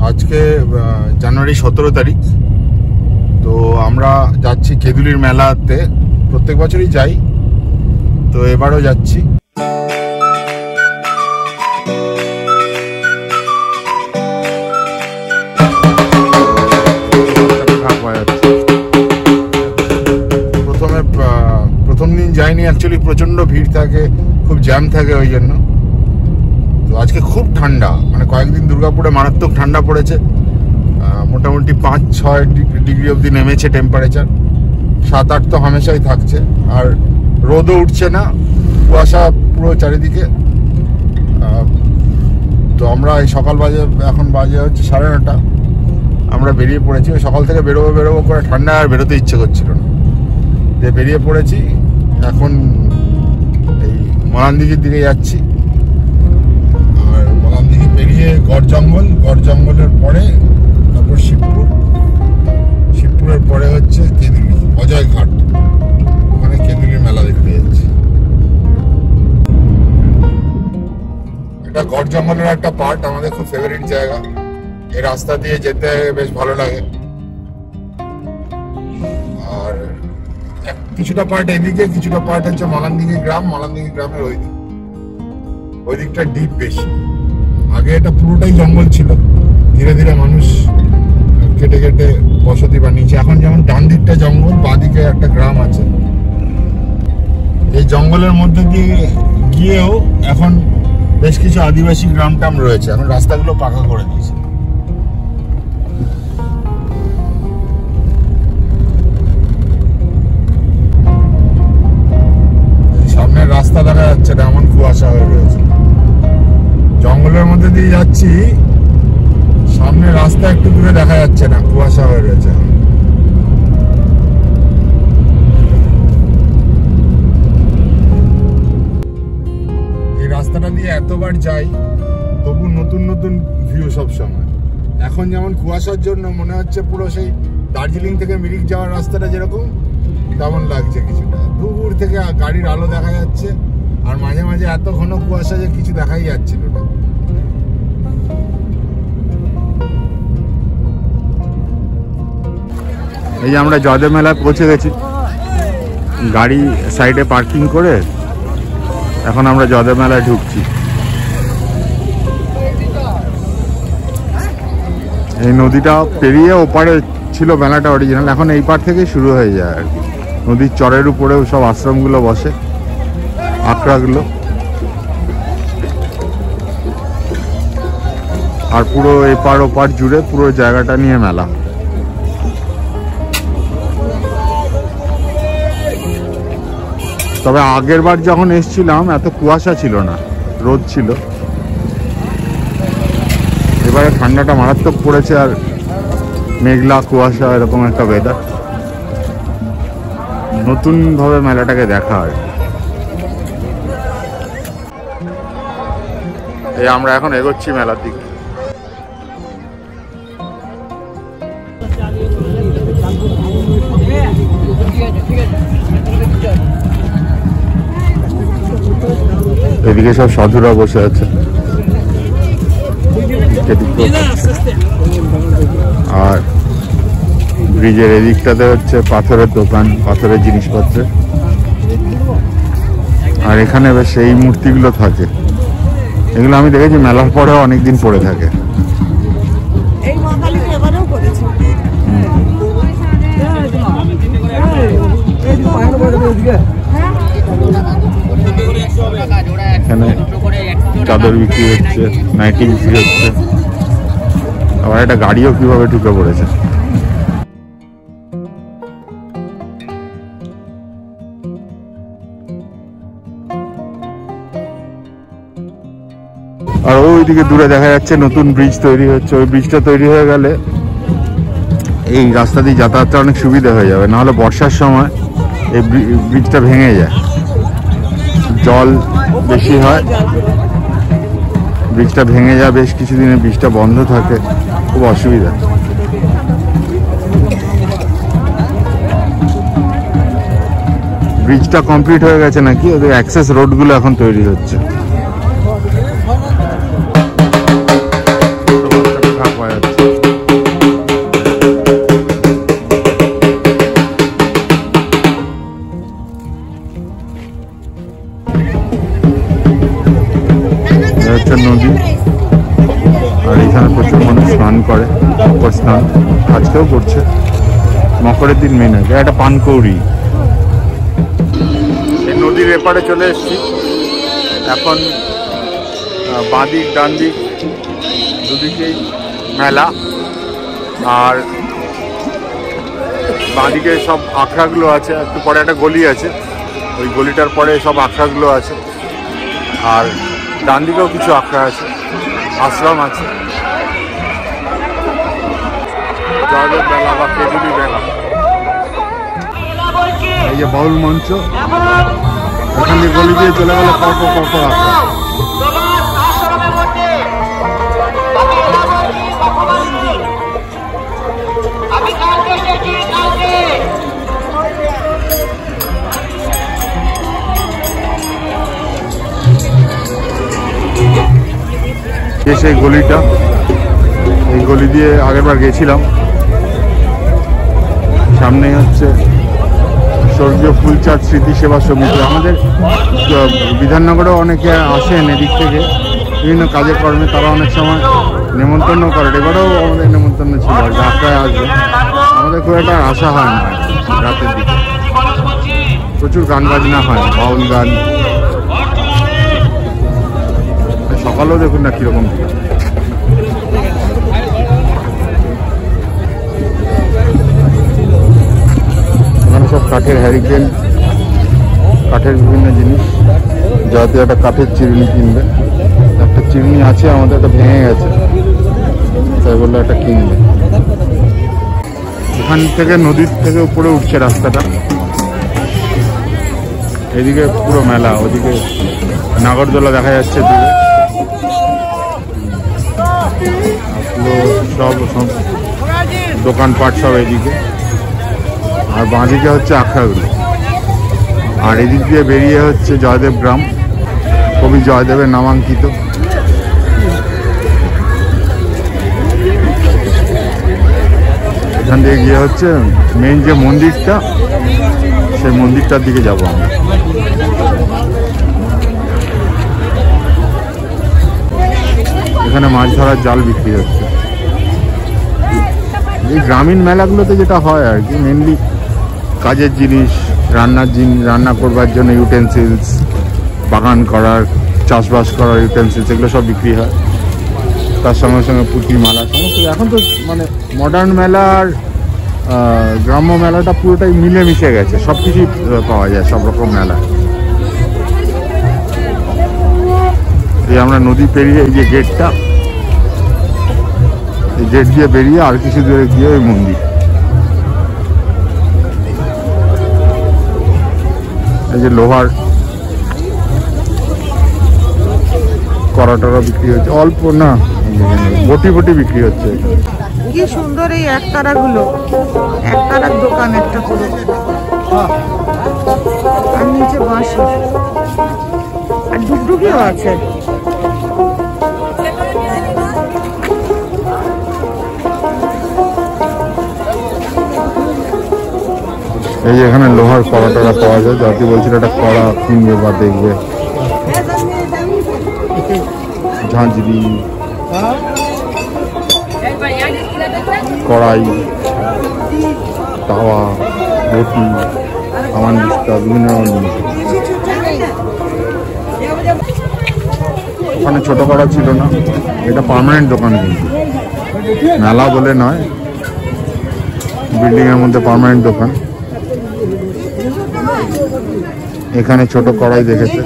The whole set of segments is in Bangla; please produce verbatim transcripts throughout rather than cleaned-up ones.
আজকে জানুয়ারি সতেরো তারিখ। তো আমরা যাচ্ছি কেঁদুলির মেলাতে, প্রত্যেক বছরই যাই, তো এবারও যাচ্ছি। প্রথমে প্রথম দিন যাইনি, অ্যাকচুয়ালি প্রচন্ড ভিড় থাকে, খুব জ্যাম থাকে, ওই জন্য। তো আজকে খুব ঠান্ডা, মানে কয়েকদিন দুর্গাপুরে মারাত্মক ঠান্ডা পড়েছে, মোটামুটি পাঁচ ছয় ডিগ্রি অবধি নেমেছে টেম্পারেচার। সাত আট তো হামেশাই থাকছে, আর রোদও উঠছে না, কুয়াশা পুরো চারিদিকে। তো আমরা এই সকাল বাজে, এখন বাজে হচ্ছে সাড়ে নটা, আমরা বেরিয়ে পড়েছি। সকাল থেকে বেরোবো বেরোবো করে ঠান্ডা আর বেরোতে ইচ্ছে করছিল না, যে বেরিয়ে পড়েছি। এখন এই মলানদিঘির দিকে যাচ্ছি, আর মলানদিঘি পেরিয়ে গড় জঙ্গল, গড় জঙ্গলের পরে তারপর শিবপুর, শিবপুরের পরে হচ্ছে কেঁদুলি অজয় ঘাট, ওখানে কেঁদুলির মেলা দেখতে যাচ্ছি। এটা গড় জঙ্গলের একটা পার্ট, আমাদের খুব ফেভারিট জায়গা। এই রাস্তা দিয়ে যেতে বেশ ভালো লাগে। আর কিছুটা পার্ট এদিকে, কিছুটা পার্ট হচ্ছে মলানদিঘি গ্রাম, মলানদিঘি গ্রামের ওই দিক, ওই দিকটা ডিপ বেশি। আগে এটা পুরোটাই জঙ্গল ছিল, ধীরে ধীরে মানুষ কেটে কেটে বসতি বানিয়েছে। এখন যেমন ডান দিকটা জঙ্গল, বাঁ দিকে একটা গ্রাম আছে। এই জঙ্গলের মধ্যে দিয়ে গিয়েও এখন বেশ কিছু আদিবাসী গ্রাম টাম রয়েছে, এখন রাস্তাগুলো পাকা করে দিয়েছে। সামনের রাস্তা দেখা যাচ্ছে না, এমন কুয়াশা হয়ে রয়েছে। জঙ্গলের মধ্যে দিয়ে যাচ্ছি, সামনে রাস্তা একটু দূরে দেখা যাচ্ছে না, কুয়াশা হয়ে রয়েছে। এই রাস্তাটা দিয়ে এতবার যাই, তবু নতুন নতুন ভিউ সব সময়। এখন যেমন কুয়াশার জন্য মনে হচ্ছে পুরো সেই দার্জিলিং থেকে মিরিক যাওয়ার রাস্তাটা যেরকম, তেমন লাগছে কিছুটা। দূর থেকে গাড়ির আলো দেখা যাচ্ছে, আর মাঝে মাঝে এত ঘন কুয়াশা যে কিছু দেখাই যাচ্ছিল না। এই যে আমরা জয়দেব মেলায় পৌঁছে গেছি, গাড়ি সাইডে পার্কিং করে এখন আমরা জয়দেব মেলায় ঢুকছি। এই নদীটা পেরিয়ে ওপারে ছিল মেলাটা অরিজিনাল, এখন এই পার থেকে শুরু হয়ে যায় আর কি। নদীর চরের উপরেও সব আশ্রমগুলো বসে, আখড়াগুলো, আর পুরো এপার ওপার জুড়ে পুরো জায়গাটা নিয়ে মেলা। তবে আগের বার যখন এসেছিলাম এত কুয়াশা ছিল না, রোদ ছিল। এবারে ঠান্ডাটা মারাত্মক পড়েছে, আর মেঘলা কুয়াশা, এরকম একটা ওয়েদার। নতুন ভাবে মেলাটাকে দেখা হয়। এই আমরা এখন এগোচ্ছি মেলার দিকে। এদিকে সব সাধুরা বসে আছে, আর ব্রিজের এদিকটাতে হচ্ছে পাথরের দোকান, পাথরের জিনিসপত্র। আর এখানে বেশ এই মূর্তিগুলো থাকে, এগুলো আমি দেখেছি মেলার পরেও অনেকদিন পড়ে থাকে। এখানে চাদর বিক্রি হচ্ছে, নাইটি বিক্রি হচ্ছে, আবার একটা গাড়িও কিভাবে ঢুকে পড়েছে। আর ওইদিকে দূরে দেখা যাচ্ছে নতুন ব্রিজ তৈরি হচ্ছে। ওই ব্রিজটা তৈরি হয়ে গেলে এই রাস্তা দিয়ে যাতায়াতটা অনেক সুবিধা হয়ে যাবে, নাহলে বর্ষার সময় এই ব্রিজটা ভেঙে যায়, জল বেশি হয়, ব্রিজটা ভেঙে যায়, বেশ কিছুদিনে ব্রিজটা বন্ধ থাকে, খুব অসুবিধা। ব্রিজটা কমপ্লিট হয়ে গেছে নাকি, ওদের অ্যাক্সেস রোডগুলো এখন তৈরি হচ্ছে। পাওয়া যাচ্ছে। প্রচুর মানুষ স্নান করে, মকর স্নান আজকেও করছে। মকরের দিন মেন হয় একটা পানকৌড়ি। এই নদীর এপারে চলে এসেছি। এখন বাঁদিক ডান দিক দুদিকেই মেলা, আর বাঁদিকে সব আখড়াগুলো আছে। একটু পরে একটা গলি আছে, ওই গলিটার পরে সব আখড়াগুলো আছে। আর ডান দিকেও কিছু আখড়া আছে, আশ্রম আছে। জয়দেব মেলা বা খেজুরি মেলা। এই যে বাউল মঞ্চ, ওখান দিয়ে গলি দিয়ে চলে গেলে পরপর পরপর আখড়া। সেই গলিটা, এই গলি দিয়ে আগেরবার গেছিলাম। সামনে হচ্ছে স্বর্গীয় ফুলচাঁদ স্মৃতি সেবা সমিতি। আমাদের বিধাননগরেও অনেকে আসেন এদিক থেকে বিভিন্ন কাজে কর্মে, তারা অনেক সময় নেমন্তন্ন করেন। এবারেও আমাদের নেমন্তন্ন ছিল, যাত্রায় আসবে। আমাদের খুব একটা আশা হয় না রাতের দিকে। প্রচুর গান বাজনা হয়, বাউল গান। সকালেও দেখুন না কিরকম। এখানে সব কাঠের হ্যারিকেন, কাঠের বিভিন্ন জিনিস। যাতে একটা কাঠের চিরুনি কিনবে, একটা চিরুনি আছে আমাদের, একটা ভেঙে গেছে, তাই বললো একটা কিনবে। ওখান থেকে নদীর থেকে উপরে উঠছে রাস্তাটা। এদিকে পুরো মেলা, ওদিকে নাগরদোলা দেখা যাচ্ছে দূরে। সব সব দোকানপাট সব এদিকে, আর বাঁদিকে হচ্ছে আখড়াগুলো। আর এদিক দিয়ে বেরিয়ে হচ্ছে জয়দেব গ্রাম, কবি জয়দেবের নামাঙ্কিত। এখান থেকে গিয়ে হচ্ছে মেন যে মন্দিরটা, সেই মন্দিরটার দিকে যাবো আমরা। এখানে মাছ ধরার জাল বিক্রি হচ্ছে। এই গ্রামীণ মেলাগুলোতে যেটা হয় আর কি, মেনলি কাজের জিনিস, রান্নার জিনিস, রান্না করবার জন্য ইউটেন্সিলস, বাগান করার, চাষবাস করার ইউটেন্সিলস, এগুলো সব বিক্রি হয়। তার সঙ্গে সঙ্গে পুঁতি মালা সমস্ত। এখন তো মানে মডার্ন মেলার গ্রাম্য মেলাটা পুরোটাই মিলে মিশে গেছে, সব কিছুই পাওয়া যায় সব রকম মেলা। এই আমরা নদী পেরিয়ে এই যে গেটটা, এই গেট দিয়ে বেরিয়ে আর কিছু দূরে গিয়ে ওই মন্দির। এই যে লোহার কড়া টড়া বিক্রি হচ্ছে, অল্প না বটি বটি বিক্রি হচ্ছে। কি সুন্দর এই একতারা গুলো, একতারার দোকান একটা করে, আর নিচে বাঁশি আর ডুগডুগিও আছে। এই যে এখানে লোহার কড়া টড়া পাওয়া যায়। জাতি বলছিল একটা কড়া কিনবে বা দেখবে। ঝাঁঝরি, কড়াই, তাওয়া, বটি, সামান বিস্তা, বিভিন্ন রকম জিনিস। ওখানে ছোট কড়া ছিল না, এটা পার্মানেন্ট দোকান, কিন্তু মেলা বলে নয়, বিল্ডিং এর মধ্যে পার্মানেন্ট দোকান। এখানে ছোট কড়াই দেখেছে।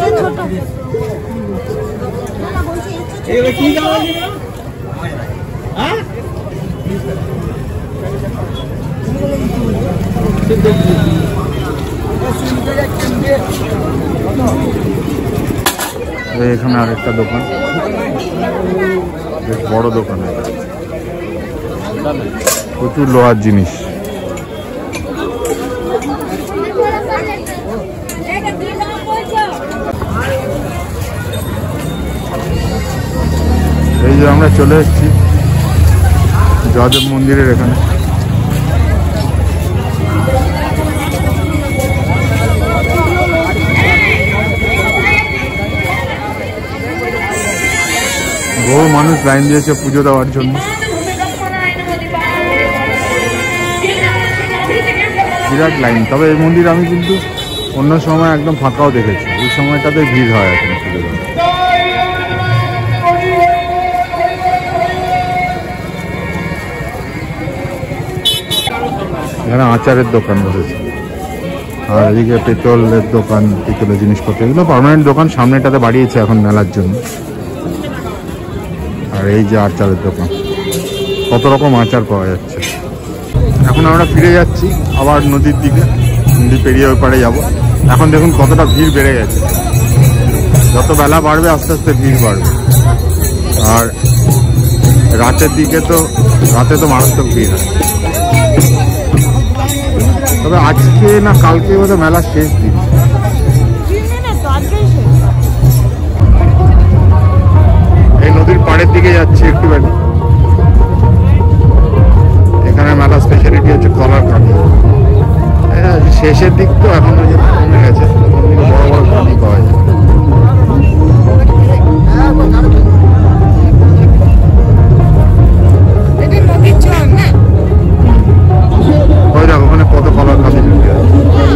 এখানে আরেকটা দোকান, বেশ বড় দোকান, প্রচুর লোহার জিনিস। এই যে আমরা চলে এসেছি জয়দেব মন্দিরের এখানে। বহু মানুষ লাইন দিয়েছে পুজো দেওয়ার জন্য। বিরাট লাইন। তবে এই মন্দির আমি কিন্তু অন্য সময় একদম ফাঁকাও দেখেছি, এই সময়টাতে ভিড় হয় এখন পুজো দেওয়া। এখানে আচারের দোকান বসেছে, আর এদিকে পেট্রোলের দোকান, পেট্রোলের জিনিসপত্র, এগুলো পার্মানেন্ট দোকান সামনেটাতে বাড়িয়েছে এখন মেলার জন্য। আর এই যে আচারের দোকান, কত রকম আচার পাওয়া যাচ্ছে। এখন আমরা ফিরে যাচ্ছি আবার নদীর দিকে, নদী পেরিয়ে ওই পাড়ে যাবো। এখন দেখুন কতটা ভিড় বেড়ে গেছে, যত বেলা বাড়বে আস্তে আস্তে ভিড় বাড়বে। আর রাতের দিকে তো রাতে তো মারাত্মক ভিড় হয়। তবে আজকে না কালকে বোধহয় মেলার শেষ দিন। এই নদীর পাড়ের দিকে যাচ্ছি একটুখানি। এখানে মেলা স্পেশালিটি হচ্ছে কলার কাঁদি। শেষের দিক তো এখন কমে গেছে, বড় বড় কাঁদি পাওয়া যায়। ওই দেখো ওখানে কত কলার কাঁদি ঢুকে আছে।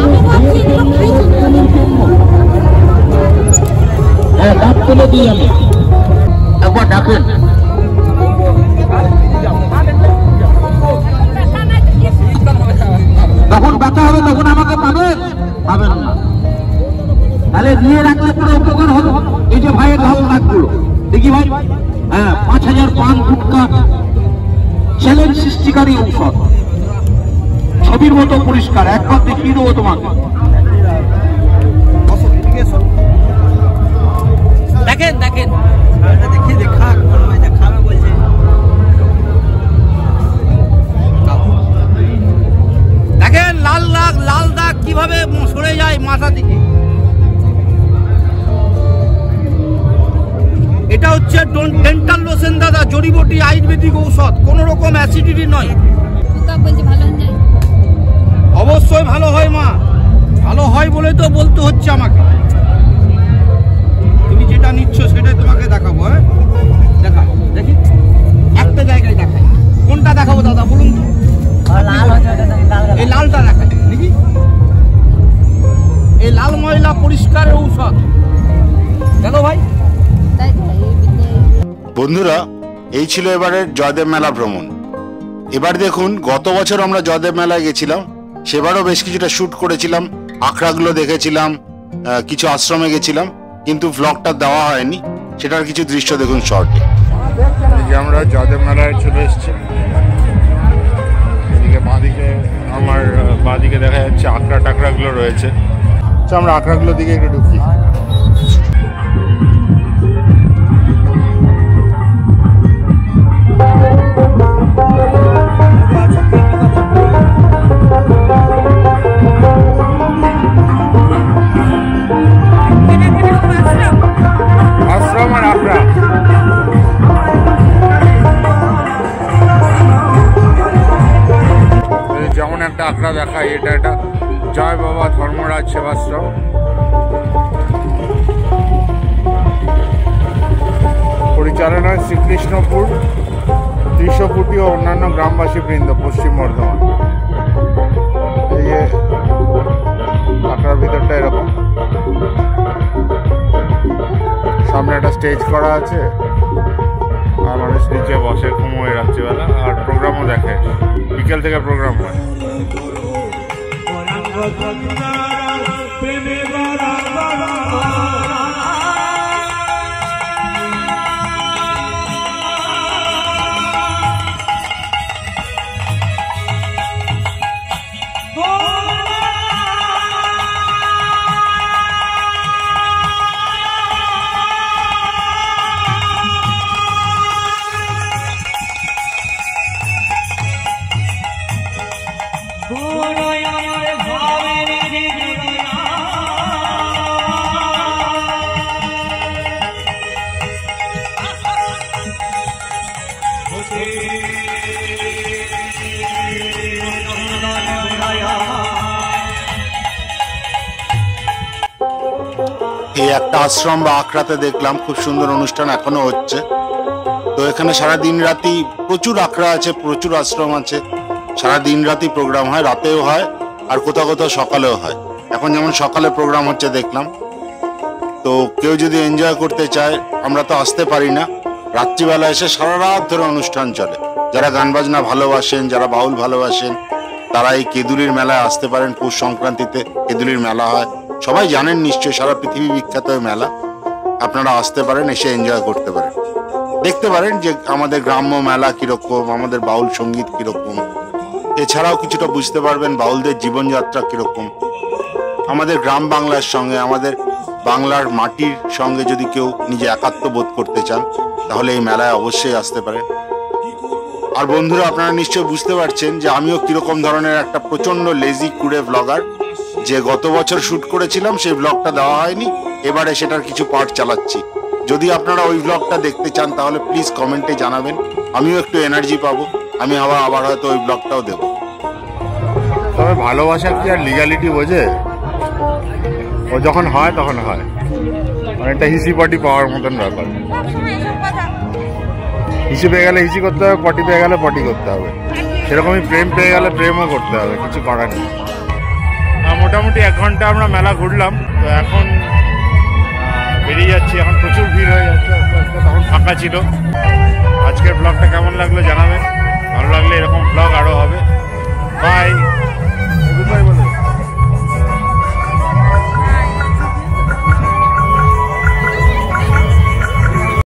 একবার ডাকেন। তখন বাঁচা হবে, তখন আমাকে পাবেন পাবেন না, তাহলে নিয়ে রাখলে পুরো উপকার হলো। এই যে ভাইয়ের লাল দাগগুলো দেখি ভাই, হ্যাঁ পাঁচ হাজার পান গুটকা চ্যালেঞ্জ সৃষ্টিকারী ঔষধ, ছবির মতো পরিষ্কার, একবার দেখিয়ে দেবো তোমাকে। দেখেন দেখেন দেখি দেখা খাবে বলছে। দেখেন লাল দাগ, লাল দাগ কিভাবে সরে যায় মাথা থেকে। এটা হচ্ছে ডেন্টাল লোশন দাদা, জড়িবটি আয়ুর্বেদিক ঔষধ, কোন রকম অ্যাসিডিটি নয়। অবশ্যই ভালো হয় মা, ভালো হয় বলে তো বলতে হচ্ছে আমাকে। তুমি যেটা নিচ্ছ সেটাই তোমাকে দেখাবো। হ্যাঁ দেখা দেখি, একটা জায়গায় দেখাই। কোনটা দেখাবো দাদা বলুন? এই লালটা দেখাই দেখি। এই লাল ময়লা পরিষ্কার ঔষধ। চলো ভাই। বন্ধুরা, এই ছিল এবারের জয়দেব মেলা ভ্রমণ। এবার দেখুন, গত বছর আমরা জয়দেব মেলায় গেছিলাম, সেবারও বেশ কিছুটা শ্যুট করেছিলাম, আখড়াগুলো দেখেছিলাম, কিছু আশ্রমে গেছিলাম, কিন্তু ভ্লগটা দেওয়া হয়নি। সেটার কিছু দৃশ্য দেখুন শর্টে। আমরা জয়দেব মেলায় চলে এসেছি। এদিকে বাঁদিকে আমার বাঁদিকে দেখা যাচ্ছে আখড়া টাকড়াগুলো রয়েছে। আমরা আখড়াগুলোর দিকে একটু ঢুকি। যেমন একটা আখড়া দেখায়, এটা একটা জয় বাবা ধর্মরাজ সেবাশ্রম। পরিচালনায় শ্রীকৃষ্ণপুর, ত্রিশকুটি ও অন্যান্য গ্রামবাসী বৃন্দ, পশ্চিম বর্ধমান। এই যে আখড়ার ভিতরটা এরকম, সামনে একটা স্টেজ করা আছে, আর মানুষ নিচে বসে ঘুমোয় রাত্রিবেলা, আর প্রোগ্রামও দেখে। বিকেল থেকে প্রোগ্রাম হয়। এই একটা আশ্রম বা আখড়াতে দেখলাম খুব সুন্দর অনুষ্ঠান এখনো হচ্ছে। তো এখানে সারা দিন রাতি প্রচুর আখড়া আছে, প্রচুর আশ্রম আছে, সারা দিন রাতি প্রোগ্রাম হয়, রাতেও হয় আর কোথাও কোথাও সকালেও হয়। এখন যেমন সকালে প্রোগ্রাম হচ্ছে দেখলাম। তো কেউ যদি এনজয় করতে চায়, আমরা তো আসতে পারি না, রাত্রিবেলা এসে সারা রাত ধরে অনুষ্ঠান চলে। যারা গান বাজনা ভালোবাসেন, যারা বাউল ভালোবাসেন, তারা এই কেঁদুলির মেলায় আসতে পারেন। পৌষ সংক্রান্তিতে কেঁদুলির মেলা হয়, সবাই জানেন নিশ্চয়ই, সারা পৃথিবী বিখ্যাত মেলা। আপনারা আসতে পারেন, এসে এনজয় করতে পারেন, দেখতে পারেন যে আমাদের গ্রাম্য মেলা কিরকম, আমাদের বাউল সঙ্গীত কিরকম। এছাড়াও কিছুটা বুঝতে পারবেন বাউলদের জীবনযাত্রা কিরকম। আমাদের গ্রাম বাংলার সঙ্গে, আমাদের বাংলার মাটির সঙ্গে যদি কেউ নিজে একাত্ম বোধ করতে চান, তাহলে এই মেলায় অবশ্যই আসতে পারেন। আর বন্ধুরা, আপনারা নিশ্চয়ই বুঝতে পারছেন যে আমিও কিরকম ধরনের একটা প্রচন্ড লেজি কুড়ে ব্লগার। যে গত বছর শুট করেছিলাম সেই ব্লগটা দেওয়া হয়নি, এবারে সেটার কিছু পার্ট চালাচ্ছি। যদি আপনারা ওই ব্লগটা দেখতে চান তাহলে প্লিজ কমেন্টে জানাবেন, আমিও একটু এনার্জি পাবো, আমি আবার আবার হয়তো ওই ব্লগটাও দেব। তবে ভালোবাসা কি আর লিগ্যালিটি বোঝে? ও যখন হয় তখন হয়, অনেকটা হিসি পটি পাওয়ার মতন ব্যাপার। হিসি পেয়ে গেলে হিসি করতে হবে, পটি পেয়ে গেলে পটি করতে হবে, সেরকমই প্রেম পেয়ে গেলে প্রেমও করতে হবে, কিছু করার নেই। মোটামুটি এক ঘন্টা আমরা মেলা ঘুরলাম, তো এখন বেরিয়ে যাচ্ছি। এখন প্রচুর ভিড় হয়ে যাচ্ছে আস্তে আস্তে, তখন ফাঁকা ছিল। আজকের ব্লগটা কেমন লাগলো জানাবেন, ভালো লাগলে এরকম ব্লগ আরও হবে। বাই।